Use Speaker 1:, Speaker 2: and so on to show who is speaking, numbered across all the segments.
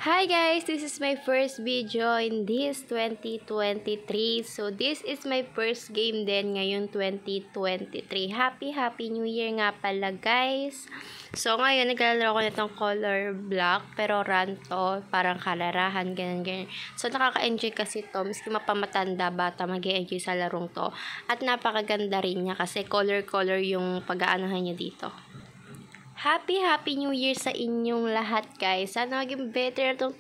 Speaker 1: Hi guys, this is my first video in this 2023. So this is my first game din ngayon 2023. Happy New Year nga pala guys. So ngayon naglalaro ko nitong color block pero run to, parang kalarahan ganyan. So nakaka-enjoy kasi to, miski mapamatanda bata mag-enjoy sa larong to. At napakaganda rin niya kasi color yung pag-aanohan niya dito. Happy New Year sa inyong lahat guys. Sana maging better itong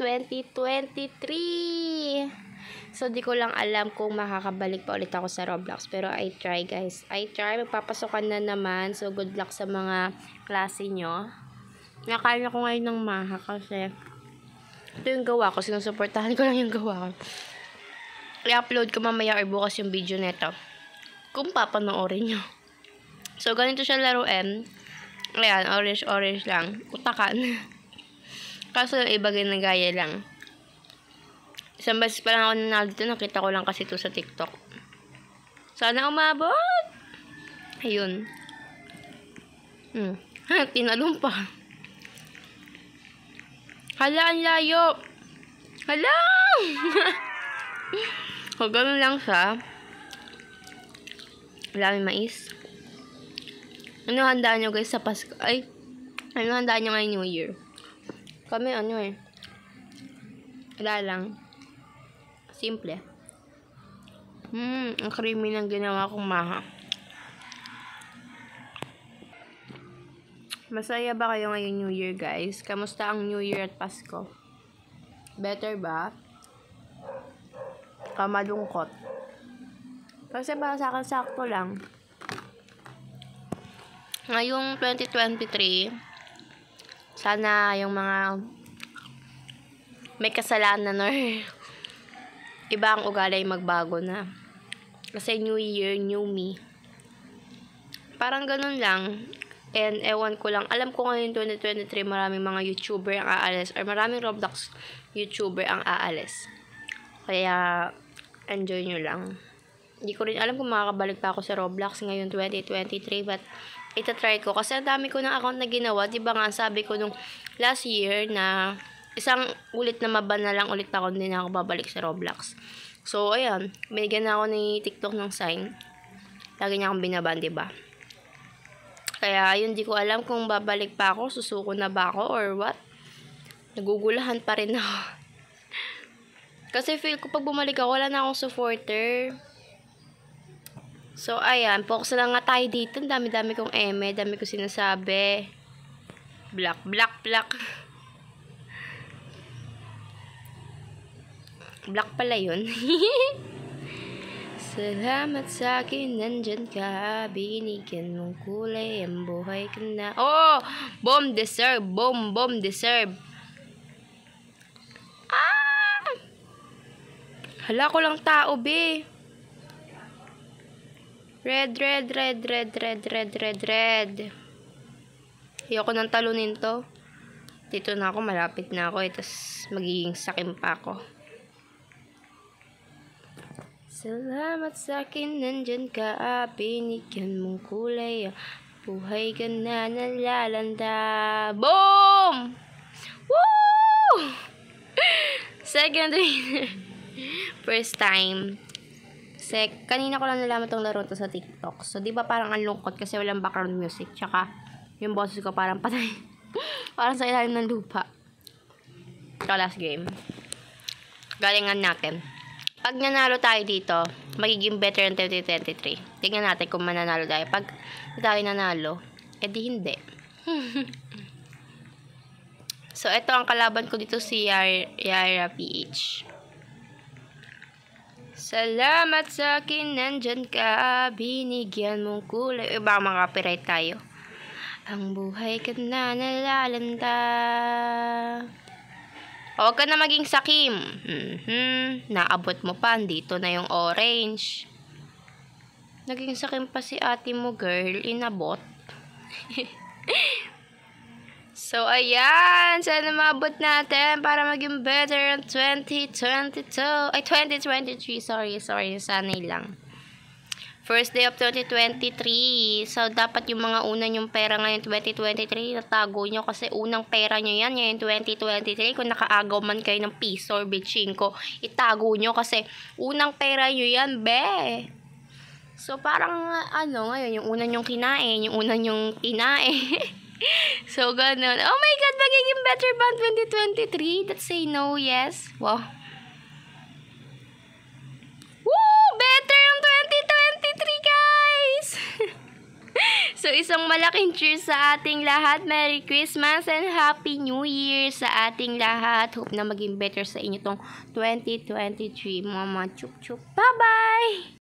Speaker 1: 2023. So di ko lang alam kung makakabalik pa ulit ako sa Roblox. Pero I try guys. I try. Magpapasokan na naman. So good luck sa mga klase nyo. Nakaya ko ngayon ng maha kasi ito yung gawa ko. Sinusuportahan ko lang yung gawa ko. I-upload ko mamaya or bukas yung video neto. Kung papanoorin nyo. So ganito siya laruin. Ayan, orange lang. Utakan. Kaso yung iba ginagaya lang. Isang beses pa lang ako nanalo dito. Nakita ko lang kasi ito sa TikTok. Sana umabot! Ayun. Tinalong pa. Hala, ang layo! Hala! O, ganun lang siya. Maraming mais. Ano handaan nyo guys sa Pasko? Ay, ano handaan nyo ngayon New Year? Kami wala lang. Simple. Ang creamy ng ginawa kong maha. Masaya ba kayo ngayon New Year guys? Kamusta ang New Year at Pasko? Better ba? Kamalungkot. Kasi para sa akin sakto lang. Ngayong 2023, sana yung mga may kasalanan or iba ang ugali ay magbago na. Kasi New Year, New Me. Parang ganun lang. And ewan ko lang. Alam ko ngayon 2023, maraming mga YouTuber ang aalis or maraming Roblox YouTuber ang aalis. Kaya, enjoy nyo lang. Hindi ko rin alam kung makakabalik pa ako sa Roblox ngayon 2023, but itatry ko. Kasi ang dami ko ng account na ginawa. Diba nga, sabi ko nung last year na isang ulit na maban na lang ulit ako, hindi na ako babalik sa Roblox. So, ayan. Binigyan na ako ni TikTok ng sign. Lagi niya akong binaban, diba? Kaya, yun, di ko alam kung babalik pa ako, susuko na ba ako, or what. Nagugulahan pa rin ako. Kasi feel ko pag bumalik ako, wala na akong supporter. So, ayan. Focus na lang nga tayo dito. Dami-dami kong eme. Dami ko sinasabi. Black. Black pala yun. Salamat sa akin. Nandyan ka. Binigyan mong kulay. Ang buhay ka na. Oh! Bomb deserve. Bomb deserve. Ah! Hala ko lang tao, be. Red. Ayoko nang talunin to. Dito na ako, malapit na ako. Tapos magiging sakim pa ako. Salamat sa akin, nandyan ka. Binigyan mong kulay. Buhay ka na nalalanda. Boom! Woo! Second winner. First time. Kasi kanina ko lang nalaman tong laro to sa TikTok. So, di ba parang ang lungkot kasi walang background music. Tsaka, yung boses ko parang patay. Parang sa ilalim ng lupa. Ito, last game. Galingan natin. Pag nanalo tayo dito, magiging better ang 2023. Tingnan natin kung mananalo tayo. Pag tayo nanalo, edi hindi. So, ito ang kalaban ko dito si Yara PH. Salamat sa akin, nandyan ka. Binigyan mong kulay. Baka makapiright tayo. Ang buhay ka na nalalanda. Huwag ka na maging sakim. Naabot mo pa. Dito na yung orange. Naging sakim pa si ate mo, girl. Inabot. So, ayan. Sana maabot natin para maging better ang 2022. Ay, 2023. Sorry. Sanay lang. First day of 2023. So, dapat yung mga una yung pera ngayon 2023, natago nyo kasi unang pera nyo yan ngayon 2023. Kung nakaagaw man kayo ng piso or bitchinko, itago nyo kasi unang pera nyo yan, be. So, parang ngayon, yung una nyong kinain, yung una nyong kinain. So, ganun. Oh my God, magiging better ba 2023? Let's say no, yes. Wow. Woo! Better yung 2023, guys! So, isang malaking cheers sa ating lahat. Merry Christmas and Happy New Year sa ating lahat. Hope na maging better sa inyo tong 2023. Mama, chuk chuk. Bye-bye!